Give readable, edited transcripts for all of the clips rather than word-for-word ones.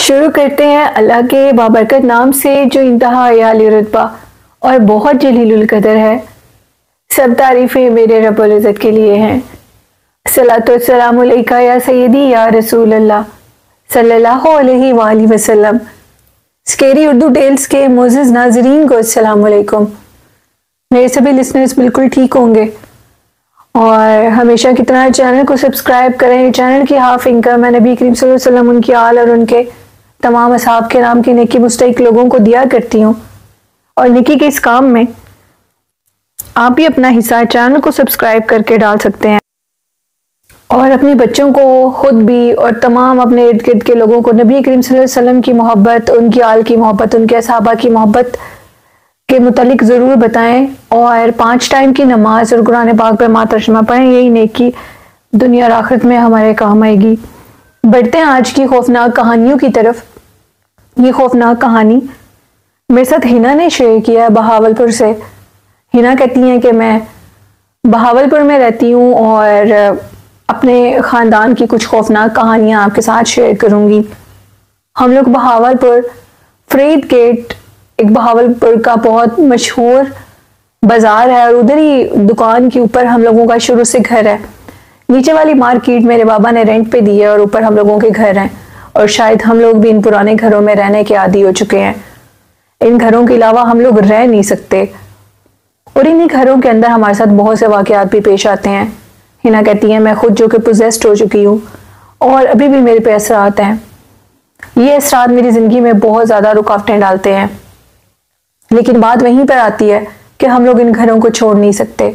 शुरू करते हैं अल्लाह के बाबरकत नाम से जो इंतहा आली रुतबा और बहुत जलीलुल कदर है। सब तारीफ़ें मेरे रब्बुल इज़्ज़त के लिए हैं। सलातो सलाम अलैका या सय्यदी या रसूल अल्लाह सल्लल्लाहु अलैहि वाली वसल्लम। स्केरी उर्दू टेल्स के मोअज़्ज़िज़ नाज़रीन को अस्सलाम वालेकुम। मेरे सभी लिसनर्स बिल्कुल ठीक होंगे और हमेशा की तरह चैनल को सब्सक्राइब करें। चैनल की हाफ इनकम मैं नबी करीम सल्लल्लाहु अलैहि वसल्लम, उनकी आल और उनके तमाम असहाब के नाम की नेकी मुस्तहिक लोगों को दिया करती हूँ और नेकी के इस काम में आप भी अपना हिस्सा चैनल को सब्सक्राइब करके डाल सकते हैं और अपने बच्चों को, खुद भी और तमाम अपने इर्द गिर्द के लोगों को नबी करीम सल्लल्लाहु अलैहि वसल्लम की मोहब्बत, उनकी आल की मोहब्बत, उनके असहाबा की मोहब्बत के मुतालिक ज़रूर बताएं और 5 टाइम की नमाज और कुरान पाक पर माँ तर्जुमा पढ़ें। यही नेकी दुनिया और आखिरत में हमारे काम आएगी। बढ़ते हैं आज की खौफनाक कहानियों की तरफ। ये खौफनाक कहानी मेरे साथ हिना ने शेयर किया है बहावलपुर से। हिना कहती हैं कि मैं बहावलपुर में रहती हूँ और अपने ख़ानदान की कुछ खौफनाक कहानियाँ आपके साथ शेयर करूँगी। हम लोग बहावलपुर फरीद गेट, एक बहावलपुर का बहुत मशहूर बाज़ार है और उधर ही दुकान के ऊपर हम लोगों का शुरू से घर है। नीचे वाली मार्केट मेरे बाबा ने रेंट पे दी है और ऊपर हम लोगों के घर हैं और शायद हम लोग भी इन पुराने घरों में रहने के आदी हो चुके हैं। इन घरों के अलावा हम लोग रह नहीं सकते और इन्हीं घरों के अंदर हमारे साथ बहुत से वाक़यात भी पेश आते हैं। हिना कहती है मैं खुद जो कि पोजेस्ड हो चुकी हूँ और अभी भी मेरे पे असरात हैं। ये असरात मेरी ज़िंदगी में बहुत ज़्यादा रुकावटें डालते हैं, लेकिन बात वहीं पर आती है कि हम लोग इन घरों को छोड़ नहीं सकते।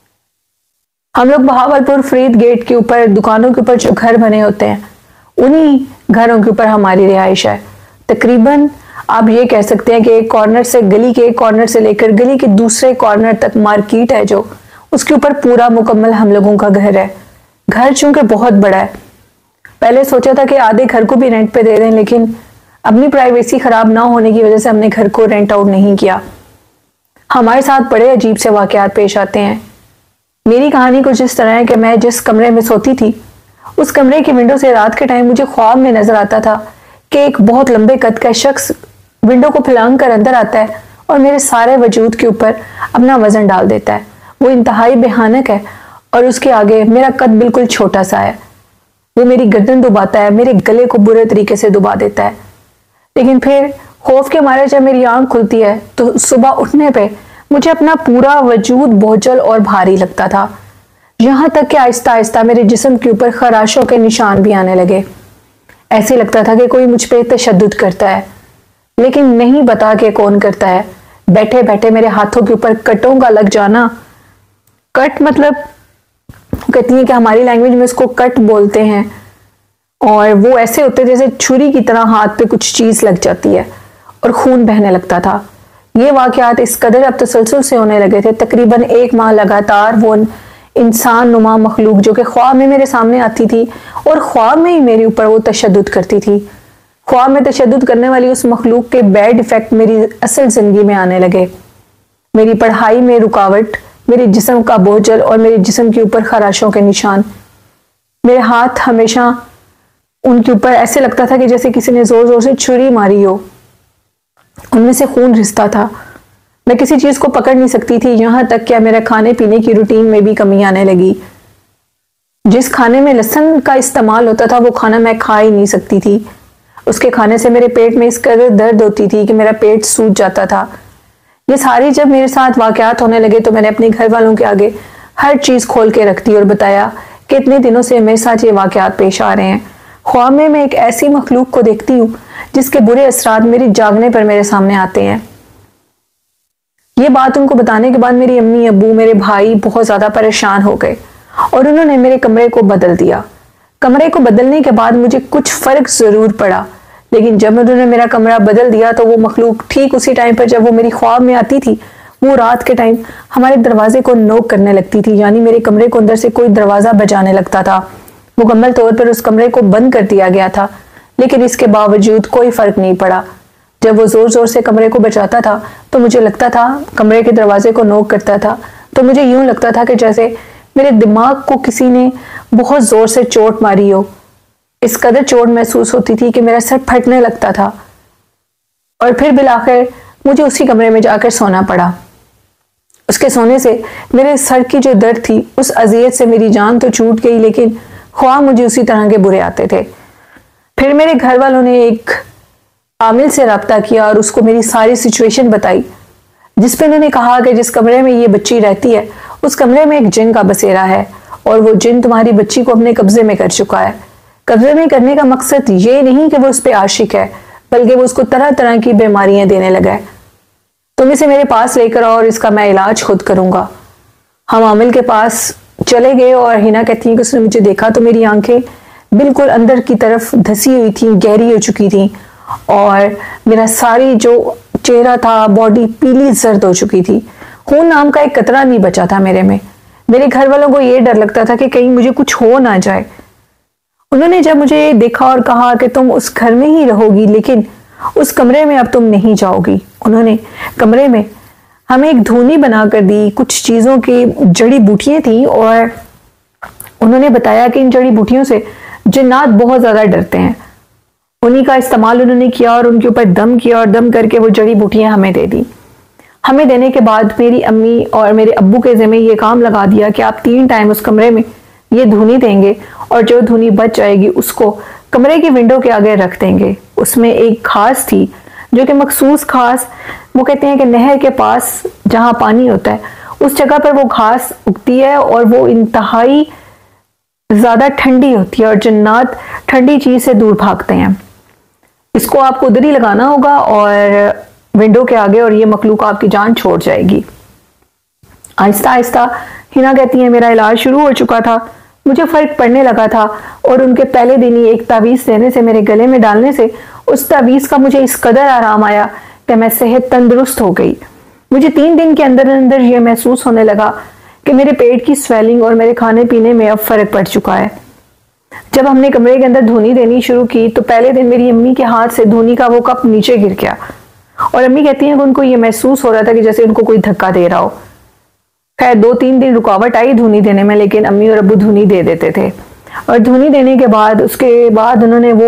हम लोग बहावलपुर फरीद गेट के ऊपर दुकानों के ऊपर जो घर बने होते हैं उन्हीं घरों के ऊपर हमारी रिहाइश है। तकरीबन आप ये कह सकते हैं कि एक कॉर्नर से, गली के एक कॉर्नर से लेकर गली के दूसरे कॉर्नर तक मार्केट है जो, उसके ऊपर पूरा मुकम्मल हम लोगों का घर है। घर चूंकि बहुत बड़ा है, पहले सोचा था कि आधे घर को भी रेंट पे दे दें, लेकिन अपनी प्राइवेसी खराब ना होने की वजह से हमने घर को रेंट आउट नहीं किया। हमारे साथ बड़े अजीब से वाकयात पेश आते हैं। मेरी कहानी कुछ इस तरह है कि मैं जिस कमरे में सोती थी उस कमरे की विंडो से रात के टाइम मुझे ख्वाब में नजर आता था कि एक बहुत लंबे कद का शख्स विंडो को फैलांग कर अंदर आता है और मेरे सारे वजूद के ऊपर अपना वजन डाल देता है। वो इंतहाई भयानक है और उसके आगे मेरा कद बिल्कुल छोटा सा है। वो मेरी गर्दन दुबाता है, मेरे गले को बुरे तरीके से दुबा देता है। लेकिन फिर खौफ के मारे जब मेरी आंख खुलती है तो सुबह उठने पे मुझे अपना पूरा वजूद बोझल और भारी लगता था, यहाँ तक कि आहिस्ता आहिस्ता मेरे जिस्म के ऊपर खराशों के निशान भी आने लगे। ऐसे लगता था कि कोई मुझ पे तशद्दुद करता है, लेकिन नहीं बता के कौन करता है। बैठे बैठे मेरे हाथों के ऊपर कटों का लग जाना। कट मतलब कहती है कि हमारी लैंग्वेज में उसको कट बोलते हैं और वो ऐसे होते जैसे छुरी की तरह हाथ पे कुछ चीज लग जाती है और खून बहने लगता था। ये वाकयात इस कदर अब तसलसल से होने लगे थे। तकरीबन 1 माह लगातार वो इंसान नुमा मखलूक जो कि ख्वाब में मेरे सामने आती थी और ख्वाब में ही मेरे ऊपर वो तशद्दुद करती थी। ख्वाब में तशद्दुद करने वाली उस मखलूक के बैड इफेक्ट मेरी असल जिंदगी में आने लगे। मेरी पढ़ाई में रुकावट, मेरे जिस्म का बोझल और मेरे जिस्म के ऊपर खराशों के निशान। मेरे हाथ हमेशा उनके ऊपर ऐसे लगता था कि जैसे किसी ने जोर जोर से छुरी मारी हो, उनमें से खून रिसता था। मैं किसी चीज को पकड़ नहीं सकती थी, यहाँ तक कि मेरे खाने पीने की रूटीन में भी कमी आने लगी। जिस खाने में लहसुन का इस्तेमाल होता था वो खाना मैं खा ही नहीं सकती थी। उसके खाने से मेरे पेट में इस कदर दर्द होती थी कि मेरा पेट सूज जाता था। ये सारी जब मेरे साथ वाकयात होने लगे तो मैंने अपने घर वालों के आगे हर चीज खोल के रख दी और बताया कि इतने दिनों से मेरे साथ ये वाकयात पेश आ रहे हैं। ख्वाब में मैं एक ऐसी मखलूक को देखती हूँ जिसके बुरे असरात मेरी जागने पर मेरे सामने आते हैं। ये बात उनको बताने के बाद मेरी अम्मी, अब्बू, मेरे भाई बहुत ज्यादा परेशान हो गए और उन्होंने मेरे कमरे को बदल दिया। कमरे को बदलने के बाद मुझे कुछ फर्क जरूर पड़ा, लेकिन जब उन्होंने मेरा कमरा बदल दिया तो वो मखलूक ठीक उसी टाइम पर जब वो मेरी ख्वाब में आती थी वो रात के टाइम हमारे दरवाजे को नोक करने लगती थी, यानी मेरे कमरे को अंदर से कोई दरवाजा बजाने लगता था। मुकम्मल तौर पर उस कमरे को बंद कर दिया गया था, लेकिन इसके बावजूद कोई फर्क नहीं पड़ा। जब वो जोर जोर से कमरे को बचाता था तो मुझे लगता था, कमरे के दरवाजे को नोक करता था तो मुझे यूं लगता था कि जैसे मेरे दिमाग को किसी ने बहुत जोर से चोट मारी हो। इस कदर चोट महसूस होती थी कि मेरा सर फटने लगता था और फिर बिलाखिर मुझे उसी कमरे में जाकर सोना पड़ा। उसके सोने से मेरे सर की जो दर्द थी, उस अजियत से मेरी जान तो छूट गई, लेकिन ख्वाब मुझे उसी तरह के बुरे आते थे। फिर मेरे घर वालों ने एक आमिल से रब्ता किया और उसको मेरी सारी सिचुएशन बताई, जिस पे उन्होंने कहा कि जिस कमरे में ये बच्ची रहती है उस कमरे में एक जिन का बसेरा है और वो जिन तुम्हारी बच्ची को अपने कब्जे में कर चुका है। कब्जे में करने का मकसद ये नहीं कि वो उस पर आशिक है, बल्कि वो उसको तरह तरह की बीमारियां देने लगा है। तुम इसे मेरे पास लेकर आओ और इसका मैं इलाज खुद करूंगा। हम आमिल के पास चले गए और हिना कहती है कि उसने मुझे देखा तो मेरी आंखें बिल्कुल अंदर की तरफ धसी हुई थी, गहरी हो चुकी थी और मेरा सारी जो चेहरा था, बॉडी पीली जर्द हो चुकी थी। खून नाम का एक कतरा नहीं बचा था मेरे में। मेरे घर वालों को यह डर लगता था कि कहीं मुझे कुछ हो ना जाए। उन्होंने जब मुझे देखा और कहा कि तुम उस घर में ही रहोगी, लेकिन उस कमरे में अब तुम नहीं जाओगी, उन्होंने कमरे में हमें एक धूनी बनाकर दी। कुछ चीजों की जड़ी बूटियां थी और उन्होंने बताया कि इन जड़ी बूटियों से जिन्नात बहुत ज्यादा डरते हैं। उन्हीं का इस्तेमाल उन्होंने किया और उनके ऊपर दम किया और दम करके वो जड़ी बूटियां हमें दे दी। हमें देने के बाद मेरी अम्मी और मेरे अब्बू के ज़िम्मे ये काम लगा दिया कि आप 3 टाइम उस कमरे में ये धुनी देंगे और जो धुनी बच जाएगी उसको कमरे की विंडो के आगे रख देंगे। उसमें एक घास थी जो कि मखसूस घास, वो कहते हैं कि नहर के पास जहाँ पानी होता है उस जगह पर वो घास उगती है और वो इंतहाई ज़्यादा ठंडी होती है और जन्नात ठंडी चीज़ से दूर भागते हैं। इसको आपको उधर ही लगाना होगा और विंडो के आगे, और ये मखलूक आपकी जान छोड़ जाएगी। आहिस्ता आहिस्ता हिना कहती है मेरा इलाज शुरू हो चुका था, मुझे फर्क पड़ने लगा था और उनके पहले दिन ही एक तावीज़ देने से, मेरे गले में डालने से उस तावीज़ का मुझे इस कदर आराम आया कि मैं सेहत तंदुरुस्त हो गई। मुझे 3 दिन के अंदर अंदर ये महसूस होने लगा कि मेरे पेट की स्वेलिंग और मेरे खाने पीने में अब फर्क पड़ चुका है। जब हमने कमरे के अंदर धुनी देनी शुरू की तो पहले दिन मेरी अम्मी के हाथ से धुनी का वो कप नीचे गिर गया और अम्मी कहती हैं कि उनको ये महसूस हो रहा था कि जैसे उनको कोई धक्का दे रहा हो। खैर 2-3 दिन रुकावट आई धुनी देने में, लेकिन अम्मी और अब्बू धुनी दे देते थे। और धुनी देने के बाद उसके बाद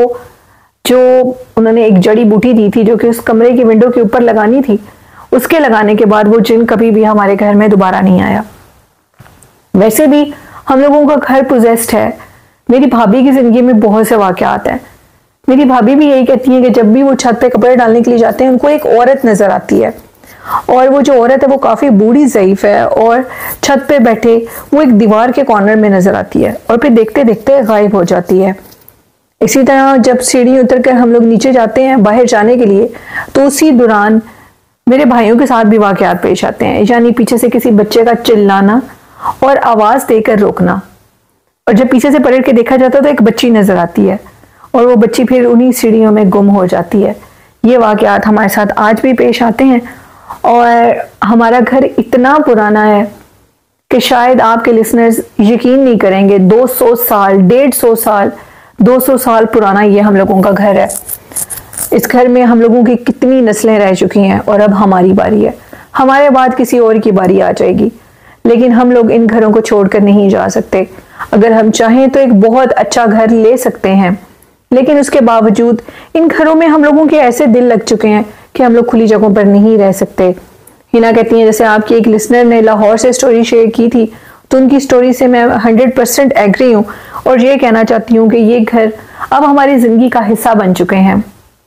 उन्होंने एक जड़ी बूटी दी थी जो कि उस कमरे की विंडो के ऊपर लगानी थी। उसके लगाने के बाद वो जिन कभी भी हमारे घर में दोबारा नहीं आया। वैसे भी हम लोगों का घर पोजेस्ड है। मेरी भाभी की जिंदगी में बहुत से वाकयात हैं। मेरी भाभी भी यही कहती है कि जब भी वो छत पे कपड़े डालने के लिए जाते हैं उनको एक औरत नजर आती है और वो जो औरत है वो काफी बूढ़ी ज़ईफ है और छत पे बैठे वो एक दीवार के कॉर्नर में नजर आती है और फिर देखते देखते गायब हो जाती है। इसी तरह जब सीढ़ी उतर कर हम लोग नीचे जाते हैं बाहर जाने के लिए तो उसी दौरान मेरे भाइयों के साथ भी वाकयात पेश आते हैं, यानी पीछे से किसी बच्चे का चिल्लाना और आवाज देकर रोकना। और जब पीछे से पलट के देखा जाता है तो एक बच्ची नजर आती है और वो बच्ची फिर उन्हीं सीढ़ियों में गुम हो जाती है। ये वाकयात हमारे साथ आज भी पेश आते हैं और हमारा घर इतना पुराना है कि शायद आपके लिसनर्स यकीन नहीं करेंगे। 200 साल, 150 साल, 200 साल पुराना ये हम लोगों का घर है। इस घर में हम लोगों की कितनी नस्लें रह चुकी हैं और अब हमारी बारी है। हमारे बाद किसी और की बारी आ जाएगी, लेकिन हम लोग इन घरों को छोड़कर नहीं जा सकते। अगर हम चाहें तो एक बहुत अच्छा घर ले सकते हैं, लेकिन उसके बावजूद इन घरों में हम लोगों के ऐसे दिल लग चुके हैं कि हम लोग खुली जगहों पर नहीं रह सकते। हिना कहती हैं जैसे आपकी एक लिसनर ने लाहौर से स्टोरी शेयर की थी तो उनकी स्टोरी से मैं 100% एग्री हूँ और ये कहना चाहती हूँ कि ये घर अब हमारी जिंदगी का हिस्सा बन चुके हैं।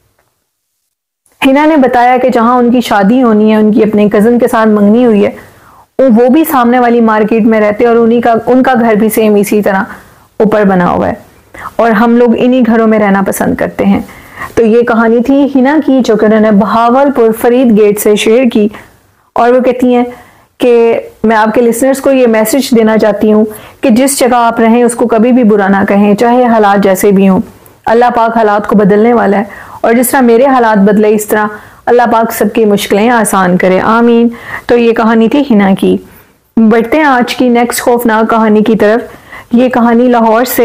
हिना ने बताया कि जहाँ उनकी शादी होनी है, उनकी अपने कजन के साथ मंगनी हुई है, वो भी सामने वाली मार्केट में रहते हैं और उनका घर भी सेम इसी तरह ऊपर बना हुआ है और हम लोग इन्हीं घरों में रहना पसंद करते हैं। तो ये कहानी थी हिना की जो कि उन्होंने बहावलपुर फरीद गेट से शेयर की और वो कहती हैं कि मैं आपके लिसनर्स को ये मैसेज देना चाहती हूँ कि जिस जगह आप रहें उसको कभी भी बुरा ना कहें, चाहे हालात जैसे भी हों। अल्लाह पाक हालात को बदलने वाला है और जिस तरह मेरे हालात बदले इस तरह अल्लाह पाक सबकी मुश्किलें आसान करे, आमीन। तो ये कहानी थी हिना की। बढ़ते हैं आज की नेक्स्ट खौफनाक कहानी की तरफ। ये कहानी लाहौर से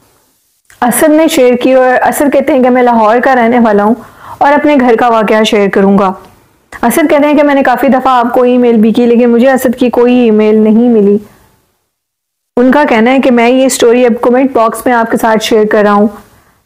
असद ने शेयर की और असद कहते हैं कि मैं लाहौर का रहने वाला हूँ और अपने घर का वाकया शेयर करूंगा। असद कहते हैं कि मैंने काफी दफा आपको ईमेल भी की लेकिन मुझे असद की कोई ईमेल नहीं मिली। उनका कहना है कि मैं ये स्टोरी अब कमेंट बॉक्स में आपके साथ शेयर कर रहा हूँ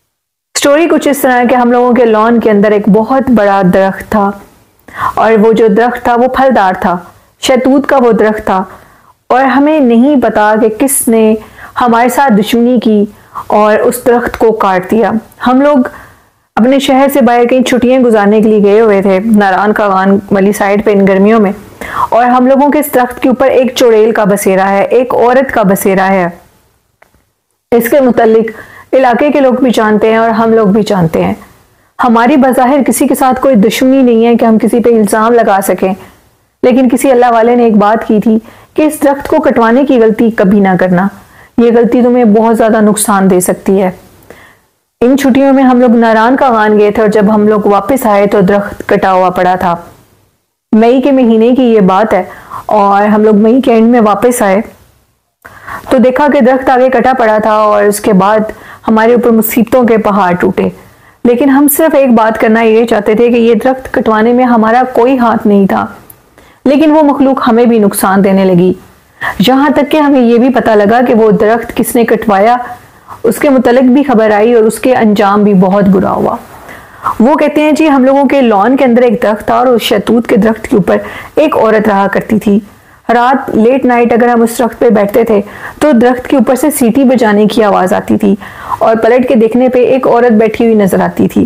स्टोरी कुछ इस तरह है कि हम लोगों के लॉन के अंदर एक बहुत बड़ा दरख्त था और वो जो दरख्त था वो फलदार था, शहतूत का वो दरख्त था। और हमें नहीं पता कि किसने हमारे साथ दुश्मनी की और उस दरख्त को काट दिया। हम लोग अपने शहर से बाहर कहीं छुट्टियां गुजारने के लिए गए हुए थे नारायण कागान वाली साइड पे इन गर्मियों में, और हम लोगों के इस दरख्त के ऊपर एक चुड़ैल का बसेरा है, एक औरत का बसेरा है। इसके मुतालिक इलाके के लोग भी जानते हैं और हम लोग भी जानते हैं। हमारी बज़ाहिर किसी के साथ कोई दुश्मनी नहीं है कि हम किसी पे इल्ज़ाम लगा सकें, लेकिन किसी अल्लाह वाले ने एक बात की थी कि इस दरख्त को कटवाने की गलती कभी ना करना, ये गलती तुम्हें बहुत ज़्यादा नुकसान दे सकती है। इन छुट्टियों में हम लोग नारायण कागान गए थे और जब हम लोग वापस आए तो दरख्त कटा हुआ पड़ा था। मई के महीने की ये बात है और हम लोग मई के एंड में वापस आए तो देखा कि दरख्त आगे कटा पड़ा था और उसके बाद हमारे ऊपर मुसीबतों के पहाड़ टूटे। लेकिन हम सिर्फ एक बात करना ये चाहते थे कि ये दरख्त कटवाने में हमारा कोई हाथ नहीं था, लेकिन वो मखलूक हमें भी नुकसान देने लगी। यहाँ तक कि हमें ये भी पता लगा कि वो दरख्त किसने कटवाया, उसके मुतल्लिक भी खबर आई और उसके अंजाम भी बहुत बुरा हुआ। वो कहते हैं जी हम लोगों के लॉन के अंदर एक दरख्त था और उस शहतूत के दरख्त के ऊपर एक औरत रहा करती थी। रात लेट नाइट अगर हम उस दरख्त पे बैठते थे तो दरख्त के ऊपर से सीटी बजाने की आवाज आती थी और पलट के देखने पे एक औरत बैठी हुई नजर आती थी।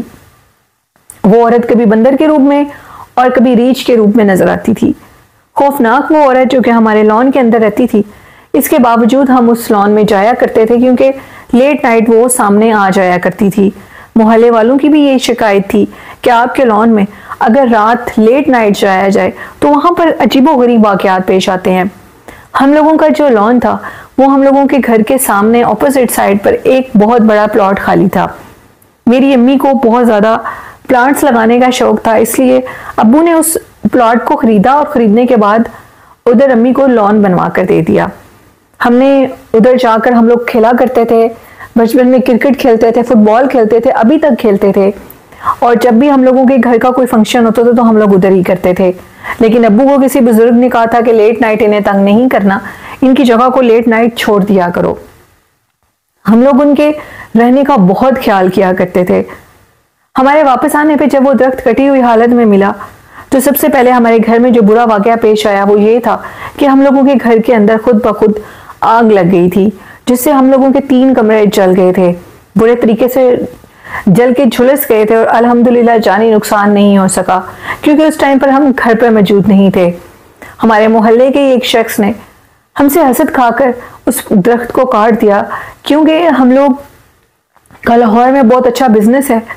वो औरत कभी बंदर के रूप में और कभी रीछ के रूप में नजर आती थी। खौफनाक वो औरत जो कि हमारे लॉन के अंदर रहती थी। इसके बावजूद हम उस लॉन में जाया करते थे क्योंकि लेट नाइट वो सामने आ जाया करती थी। मोहल्ले वालों की भी यही शिकायत थी कि आपके लॉन में अगर रात लेट नाइट जाया जाए तो वहां पर अजीबोगरीब वाकयात पेश आते हैं। हम लोगों का जो लॉन था वो हम लोगों के घर के सामने ऑपोजिट साइड पर एक बहुत बड़ा प्लॉट खाली था। मेरी अम्मी को बहुत ज्यादा प्लांट्स लगाने का शौक था, इसलिए अब्बू ने उस प्लॉट को खरीदा और खरीदने के बाद उधर अम्मी को लॉन बनवा कर दे दिया। हमने उधर जाकर हम लोग खेला करते थे, बचपन में क्रिकेट खेलते थे, फुटबॉल खेलते थे, अभी तक खेलते थे। और जब भी हम लोगों के घर का कोई फंक्शन होता था तो हम लोग उधर ही करते थे। लेकिन अब्बू को किसी बुजुर्ग ने कहा था कि लेट नाइट इन्हें तंग नहीं करना, इनकी जगह को लेट नाइट छोड़ दिया करो। हम लोग उनके रहने का बहुत ख्याल किया करते थे। हमारे वापस आने पे जब वो दरख्त कटी हुई हालत में मिला तो सबसे पहले हमारे घर में जो बुरा वाकया पेश आया वो ये था कि हम लोगों के घर के अंदर खुद ब खुद आग लग गई थी, जिससे हम लोगों के 3 कमरे जल गए थे, बुरे तरीके से जल के झुलस गए थे। और अल्हम्दुलिल्लाह जानी नुकसान नहीं हो सका क्योंकि उस टाइम पर हम घर पर मौजूद नहीं थे। हमारे मोहल्ले के एक शख्स ने हमसे हसद खाकर उस दरख्त को काट दिया क्योंकि हम लोग का लाहौर में बहुत अच्छा बिजनेस है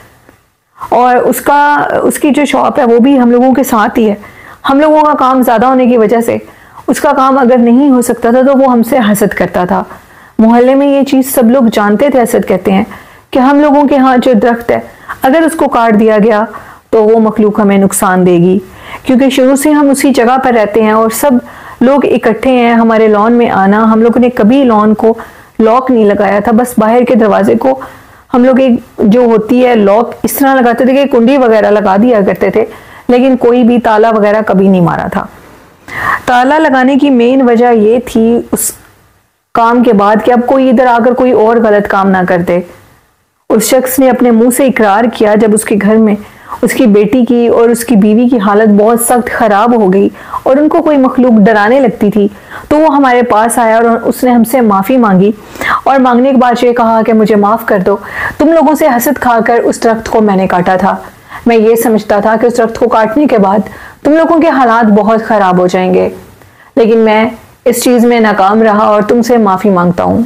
और उसकी जो शॉप है वो भी हम लोगों के साथ ही है। हम लोगों का काम ज्यादा होने की वजह से उसका काम अगर नहीं हो सकता था तो वो हमसे हसद करता था। मोहल्ले में ये चीज सब लोग जानते थे, हसद कहते हैं, कि हम लोगों के यहाँ जो दरख्त है अगर उसको काट दिया गया तो वो मखलूक हमें नुकसान देगी, क्योंकि शुरू से हम उसी जगह पर रहते हैं और सब लोग इकट्ठे हैं हमारे लॉन में आना। हम लोगों ने कभी लॉन को लॉक नहीं लगाया था, बस बाहर के दरवाजे को हम लोग एक जो होती है लॉक इस तरह लगाते थे कि कुंडी वगैरह लगा दिया करते थे, लेकिन कोई भी ताला वगैरह कभी नहीं मारा था। ताला लगाने की मेन वजह ये थी उस काम के बाद कि अब कोई इधर आकर कोई और गलत काम ना कर दे। उस शख्स ने अपने मुंह से इकरार किया जब उसके घर में उसकी बेटी की और उसकी बीवी की हालत बहुत सख्त खराब हो गई और उनको कोई मखलूक डराने लगती थी, तो वो हमारे पास आया और उसने हमसे माफी मांगी और मांगने के बाद ये कहा कि मुझे माफ कर दो, तुम लोगों से हसद खाकर उस दरख्त को मैंने काटा था। मैं ये समझता था कि उस दरख्त को काटने के बाद तुम लोगों के हालात बहुत खराब हो जाएंगे, लेकिन मैं इस चीज में नाकाम रहा और तुमसे माफी मांगता हूँ।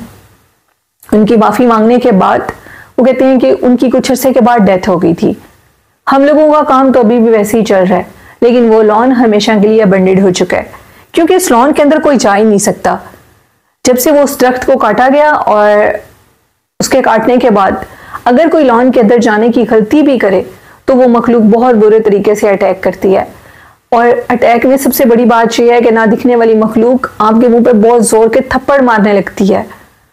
उनकी माफी मांगने के बाद वो कहते हैं कि उनकी कुछ अरसे के बाद डेथ हो गई थी। हम लोगों का काम तो अभी भी वैसे ही चल रहा है, लेकिन वो लॉन हमेशा के लिए अबंडेड हो चुका है क्योंकि इस लॉन के अंदर कोई जा ही नहीं सकता। जब से वो उस दरख्त को काटा गया और उसके काटने के बाद अगर कोई लॉन के अंदर जाने की गलती भी करे तो वो मखलूक बहुत बुरे तरीके से अटैक करती है। और अटैक में सबसे बड़ी बात यह है कि ना दिखने वाली मखलूक आपके मुंह पे बहुत जोर के थप्पड़ मारने लगती है।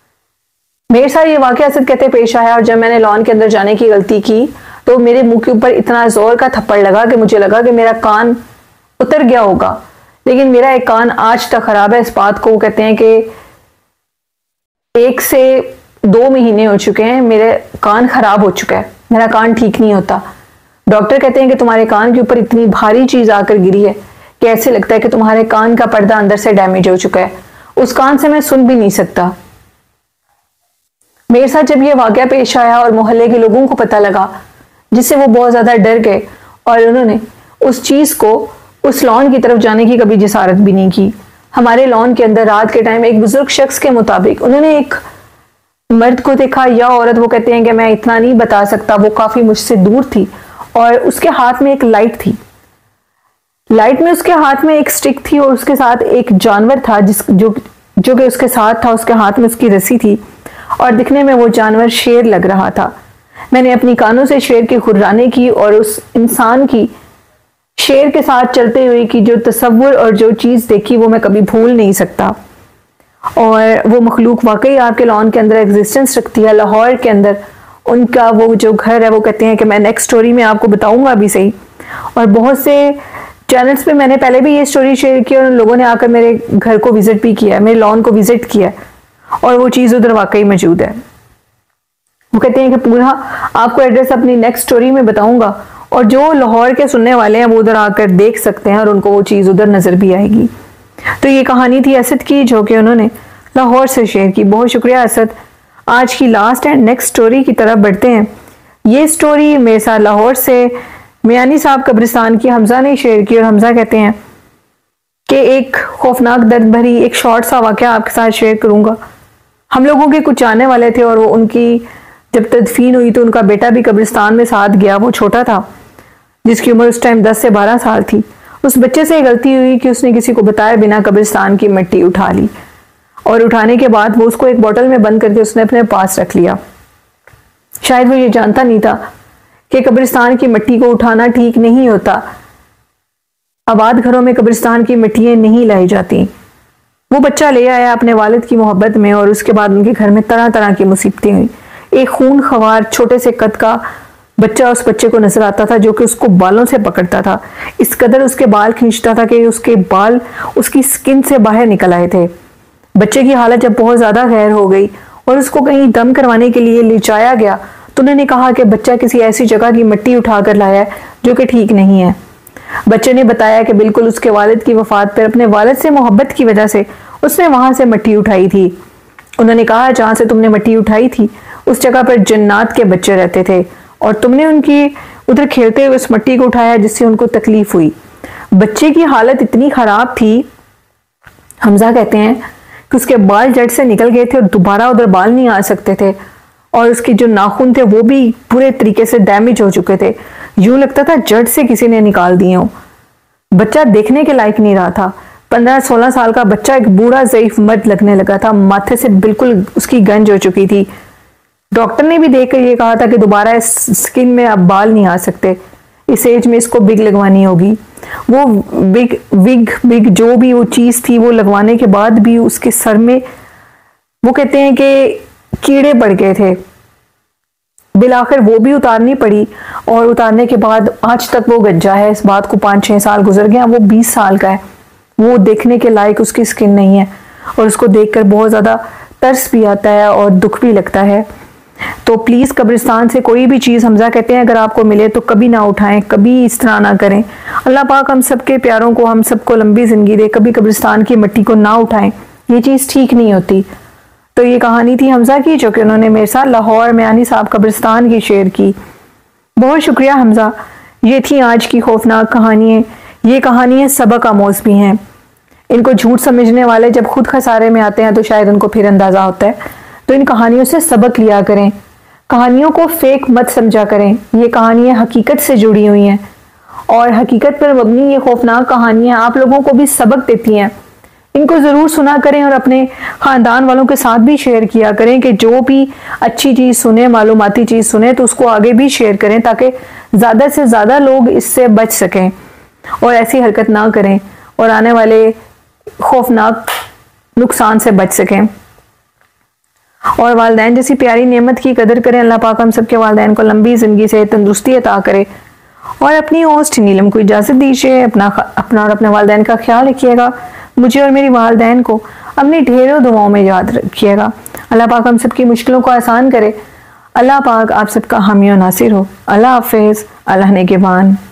मेरे साथ ये वाकया असद कहते पेश आया और जब मैंने लॉन के अंदर जाने की गलती की तो मेरे मुंह के ऊपर इतना जोर का थप्पड़ लगा कि मुझे लगा कि मेरा कान उतर गया होगा, लेकिन मेरा एक कान आज तक खराब है। इस बात को कहते हैं कि 1 से 2 महीने हो चुके हैं मेरे कान खराब हो चुका है। मेरा कान ठीक नहीं होता। डॉक्टर कहते हैं कि तुम्हारे कान के ऊपर इतनी भारी चीज आकर गिरी है कि ऐसे लगता है कि तुम्हारे कान का पर्दा अंदर से डैमेज हो चुका है, उस कान से मैं सुन भी नहीं सकता। मेरे साथ जब ये वाकया पेश आया और मोहल्ले के लोगों को पता लगा, जिससे वो बहुत ज्यादा डर गए और उन्होंने उस चीज को, उस लॉन की तरफ जाने की कभी जिसारत भी नहीं की। हमारे लॉन के अंदर रात के टाइम एक बुजुर्ग शख्स के मुताबिक उन्होंने एक मर्द को देखा या औरत, वो कहते हैं कि मैं इतना नहीं बता सकता, वो काफी मुझसे दूर थी और उसके हाथ में एक लाइट थी। लाइट में उसके हाथ में एक स्टिक थी और उसके साथ एक जानवर था जो कि उसके साथ था। उसके हाथ में उसकी रस्सी थी और दिखने में वो जानवर शेर लग रहा था। मैंने अपनी कानों से शेर के खुर्राने की और उस इंसान की शेर के साथ चलते हुए की जो तस्वुर और जो चीज देखी वो मैं कभी भूल नहीं सकता। और वो मखलूक वाकई आपके लॉन के अंदर एग्जिस्टेंस रखती है। लाहौर के अंदर उनका वो जो घर है, वो कहते हैं कि मैं नेक्स्ट स्टोरी में आपको बताऊंगा अभी सही। और बहुत से चैनल्स पे मैंने पहले भी ये स्टोरी शेयर की और उन लोगों ने आकर मेरे घर को विजिट भी किया है, मेरे लॉन को विजिट किया और वो चीज उधर वाकई मौजूद है। वो कहते हैं कि पूरा आपको एड्रेस अपनी नेक्स्ट स्टोरी में बताऊंगा और जो लाहौर के सुनने वाले हैं वो उधर आकर देख सकते हैं और उनको वो चीज उधर नजर भी आएगी। तो ये कहानी थी असद की, जो कि उन्होंने लाहौर से शेयर की। बहुत शुक्रिया असद। आज की लास्ट एंड नेक्स्ट स्टोरी की तरफ बढ़ते हैं। ये स्टोरी मेरे साथ लाहौर से मियानी साहब कब्रिस्तान की हमजा ने शेयर की और हमजा कहते हैं कि एक खौफनाक दर्द भरी एक शॉर्ट सा वाकया आपके साथ शेयर करूंगा। हम लोगों के कुछ आने वाले थे और वो उनकी जब तदफीन हुई तो उनका बेटा भी कब्रिस्तान में साथ गया। वो छोटा था, जिसकी उम्र उस टाइम 10 से 12 साल थी। उस बच्चे से गलती हुई कि उसने किसी को बताए बिना कब्रिस्तान की मिट्टी उठा ली और उठाने के बाद वो उसको एक बोतल में बंद करके उसने अपने पास रख लिया। शायद वो ये जानता नहीं था कि कब्रिस्तान की मिट्टी को उठाना ठीक नहीं होता। आबाद घरों में कब्रिस्तान की मिट्टियां नहीं लाई जाती। वो बच्चा ले आया अपने वालिद की मोहब्बत में और उसके बाद उनके घर में तरह तरह की मुसीबतें हुई। एक खून खवार छोटे से कद का बच्चा उस बच्चे को नजर आता था, जो कि उसको बालों से पकड़ता था। इस कदर उसके बाल खींचता था कि उसके बाल उसकी स्किन से बाहर निकल आए थे। बच्चे की हालत जब बहुत ज्यादा गैर हो गई और उसको कहीं दम करवाने के लिए ले जाया गया तो उन्होंने कहा कि बच्चा किसी ऐसी जगह की मिट्टी उठाकर लाया है जो कि ठीक नहीं है। बच्चे ने बताया कि बिल्कुल उसके वालिद की वफात पर अपने वालिद से मोहब्बत की वजह से उसने वहां से मिट्टी उठाई थी। उन्होंने कहा जहां से तुमने मिट्टी उठाई थी उस जगह पर जन्नात के बच्चे रहते थे और तुमने उनकी उधर खेलते हुए उस मिट्टी को उठाया जिससे उनको तकलीफ हुई। बच्चे की हालत इतनी खराब थी, हमजा कहते हैं कि उसके बाल जड़ से निकल गए थे और दोबारा उधर बाल नहीं आ सकते थे और उसके जो नाखून थे वो भी पूरे तरीके से डैमेज हो चुके थे। यूं लगता था जड़ से किसी ने निकाल दिए हो। बच्चा देखने के लायक नहीं रहा था। 15-16 साल का बच्चा एक बूढ़ा ज़ईफ मर्द लगने लगा था। माथे से बिल्कुल उसकी गंज हो चुकी थी। डॉक्टर ने भी देखकर ये कहा था कि दोबारा इस स्किन में अब बाल नहीं आ सकते, इस एज में इसको बिग लगवानी होगी। वो बिग जो भी वो चीज थी वो लगवाने के बाद भी उसके सर में वो कहते हैं कि कीड़े पड़ गए थे। बिलाखिर वो भी उतारनी पड़ी और उतारने के बाद आज तक वो गंजा है। इस बात को 5-6 साल गुजर गए। वो 20 साल का है। वो देखने के लायक उसकी स्किन नहीं है और उसको देखकर बहुत ज्यादा तरस भी आता है और दुख भी लगता है। तो प्लीज कब्रिस्तान से कोई भी चीज, हमजा कहते हैं, अगर आपको मिले तो कभी ना उठाएं, कभी इस तरह ना करें। अल्लाह पाक हम सबके प्यारों को, हम सबको लंबी जिंदगी दे। कभी कब्रिस्तान की मिट्टी को ना उठाएं, ये चीज ठीक नहीं होती। तो ये कहानी थी हमजा की, जो कि उन्होंने मेरे साथ लाहौर मियानी साहब कब्रिस्तान की शेयर की। बहुत शुक्रिया हमजा। ये थी आज की खौफनाक कहानियां। ये कहानियां सबक आमोज भी हैं। इनको झूठ समझने वाले जब खुद खसारे में आते हैं तो शायद उनको फिर अंदाजा होता है। तो इन कहानियों से सबक लिया करें। कहानियों को फेक मत समझा करें। ये कहानियां हकीकत से जुड़ी हुई हैं और हकीकत पर मबनी ये खौफनाक कहानियां आप लोगों को भी सबक देती हैं। इनको जरूर सुना करें और अपने खानदान वालों के साथ भी शेयर किया करें कि जो भी अच्छी चीज सुने, मालूमाती चीज सुने तो उसको आगे भी शेयर करें ताकि ज्यादा से ज्यादा लोग इससे बच सकें और ऐसी हरकत ना करें और आने वाले खौफनाक नुकसान से बच सकें। और वालिदैन जैसी प्यारी नेमत की कदर करें। अल्लाह पाक हम सबके वालिदैन को लंबी जिंदगी से तंदुरुस्ती अता करे। और अपनी होस्ट नीलम को इजाजत दीजिए। अपना और अपने वालिदैन का ख्याल रखिएगा। मुझे और मेरी वालिदैन को अपनी ढेरों दुआओं में याद रखिएगा। अल्लाह पाक हम सबकी मुश्किलों को आसान करे। अल्लाह पाक आप सबका हामी और नासिर हो। अल्लाह हाफिज़, अल्लाह नेगेबान।